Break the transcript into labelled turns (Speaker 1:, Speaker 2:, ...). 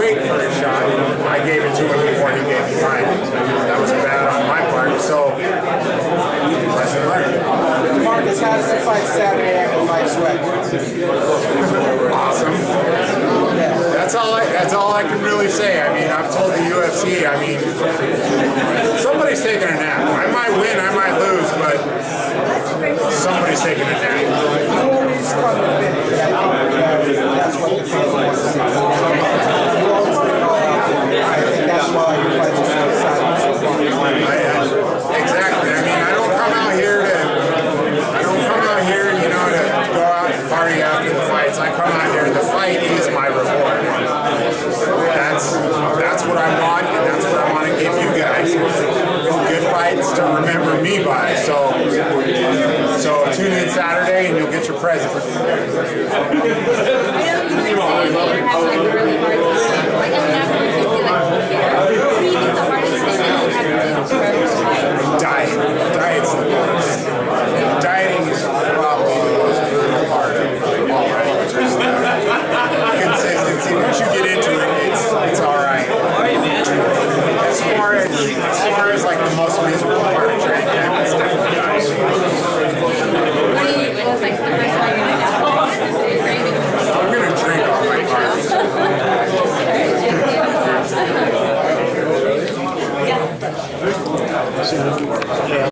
Speaker 1: wait for his shot. I gave it to him before he gave me mine. That was bad on my part. So, lesson learned.
Speaker 2: DaMarques, how does the fight Saturday after light sweat?
Speaker 1: Awesome. That's all I can really say. I mean, I've told the UFC, I mean, somebody's taking a nap. I might win, I might lose, but somebody's taking a nap.
Speaker 2: You always come to finish. I think that's what the fans want to see. You always bring it all out. I think that's why your fights are so exciting so far.
Speaker 1: Exactly. I mean, I don't come out here, you know, to go out and party after the fights. I come out here, the fight is my reward. That's what I want, and that's what I want to give you guys. Good fights to remember me by. So tune in Saturday and you'll get your present. Diet's the worst. Dieting is probably the most brutal part of all right. Just consistency. Once you get into it, it's all right. As far as like the most miserable part of training camp, it's definitely dieting. I'm gonna drink all my carbs.